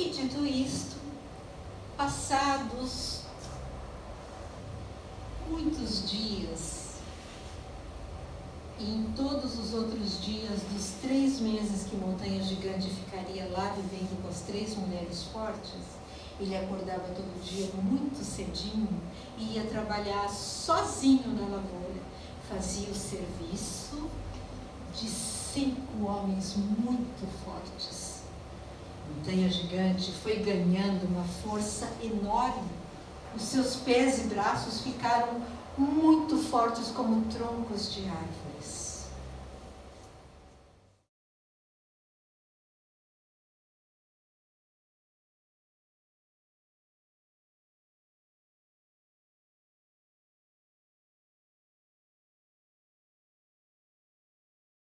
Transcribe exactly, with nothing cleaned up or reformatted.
E dito isto, passados muitos dias, e em todos os outros dias dos três meses que Montanha Gigante ficaria lá vivendo com as três mulheres fortes, ele acordava todo dia muito cedinho e ia trabalhar sozinho na lavoura. Fazia o serviço de cinco homens muito fortes. Montanha Gigante foi ganhando uma força enorme. Os seus pés e braços ficaram muito fortes como troncos de árvores.